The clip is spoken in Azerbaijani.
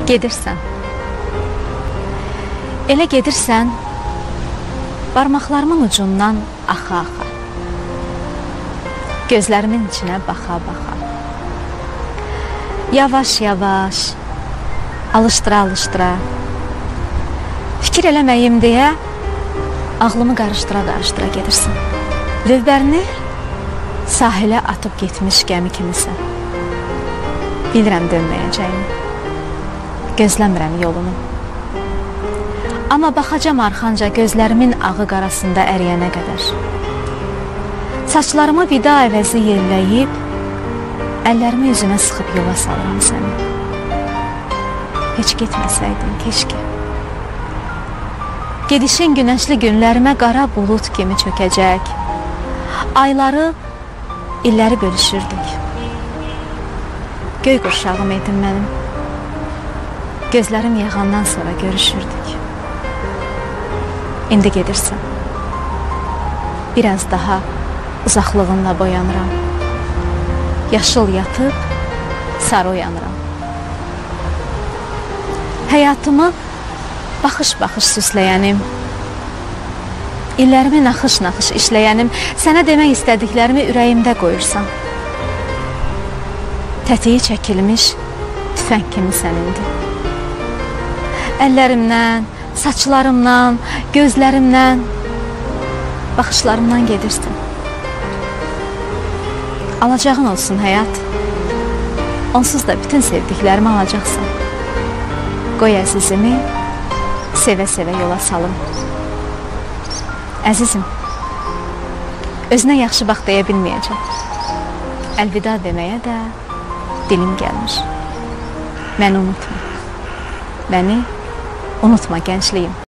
Gedirsən. Elə gedirsən, barmaqlarımın ucundan axa-axa, gözlərimin içinə baxa-baxa, yavaş-yavaş, alışdıra-alışdıra, fikir eləməyim deyə ağlımı qarışdıra-qarışdıra gedirsən. Lövbərini sahilə atıb getmiş gəmi kimisən. Bilirəm dönməyəcəyini, gözləmirəm yolunu. Amma baxacam arxanca gözlərimin ağı qarasında əriyənə qədər. Saçlarımı vida əvəzi yelləyib, əllərimi üzümə sıxıb yola salıram səni. Heç getməsəydin, keşke. Gedişin günəşli günlərimə qara bulud kimi çökəcək. Ayları, illəri bölüşürdük. Göy qurşağım edin mənim. Gözlərim yağandan sonra görüşürdük. İndi gedirsən. Biraz daha uzaqlığınla boyanıram. Yaşıl yatıb, sarı uyanıram. Həyatımı baxış-baxış süsləyənim, illərimi naxış-naxış işləyənim, sənə demək istədiklərimi ürəyimdə qoyursan. Tətiyi çəkilmiş tüfəng kimi sənindi. Əllərimdən, saçlarımdan, gözlərimdən, baxışlarımdan gedirsən. Alacağın olsun həyat. Onsuz da bütün sevdiklərimi alacaqsan. Qoy əzizimi sevə-sevə yola salım. Əzizim, özünə yaxşı bax deyə bilməyəcəm. Əlvida deməyə də dilim gəlmir. Məni unutma. Məni unutma gəncliyim.